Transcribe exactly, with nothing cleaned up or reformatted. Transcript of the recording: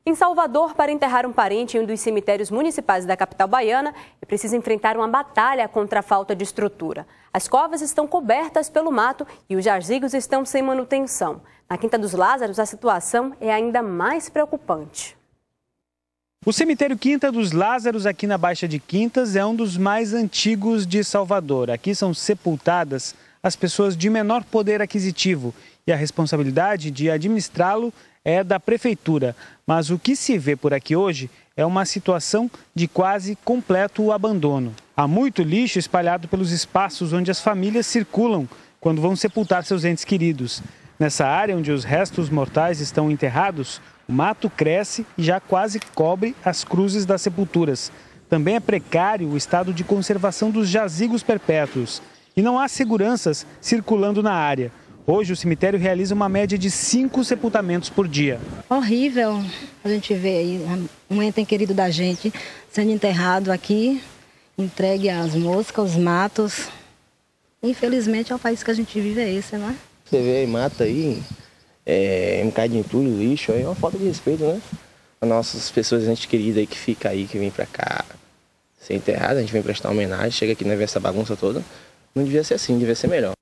Em Salvador, para enterrar um parente em um dos cemitérios municipais da capital baiana, é preciso enfrentar uma batalha contra a falta de estrutura. As covas estão cobertas pelo mato e os jazigos estão sem manutenção. Na Quinta dos Lázaros, a situação é ainda mais preocupante. O cemitério Quinta dos Lázaros, aqui na Baixa de Quintas, é um dos mais antigos de Salvador. Aqui são sepultadas as pessoas de menor poder aquisitivo e a responsabilidade de administrá-lo é da prefeitura. Mas o que se vê por aqui hoje é uma situação de quase completo abandono. Há muito lixo espalhado pelos espaços onde as famílias circulam quando vão sepultar seus entes queridos. Nessa área onde os restos mortais estão enterrados, o mato cresce e já quase cobre as cruzes das sepulturas. Também é precário o estado de conservação dos jazigos perpétuos. E não há seguranças circulando na área. Hoje, o cemitério realiza uma média de cinco sepultamentos por dia. Horrível a gente vê aí um ente querido da gente sendo enterrado aqui, entregue às moscas, aos matos. Infelizmente, é o país que a gente vive, é esse, não é? Você vê aí, mata aí, é, um bocado de entulho, lixo, aí é uma falta de respeito, né? As nossas pessoas, a gente querida aí que fica aí, que vem pra cá ser enterrada, a gente vem prestar homenagem, chega aqui, né, ver essa bagunça toda. Não devia ser assim, devia ser melhor.